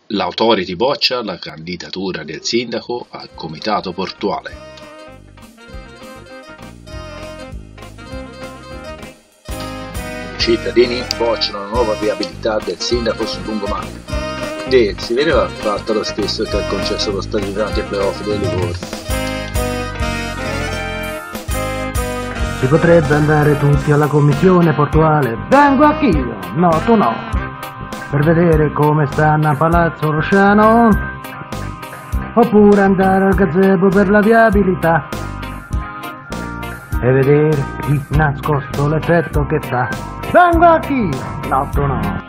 L'Authority boccia la candidatura del sindaco al comitato portuale. I cittadini bocciano la nuova viabilità del sindaco sul lungomare. Si vedeva fatta lo stesso che ha concesso lo stadio durante i playoff dei Livorni. Si potrebbe andare tutti alla commissione portuale. Vengo anch'io, no tu no, per vedere come stanno a Palazzo Rosciano, oppure andare al gazebo per la viabilità e vedere di nascosto l'effetto che fa. Vengo anch'io, no tu no.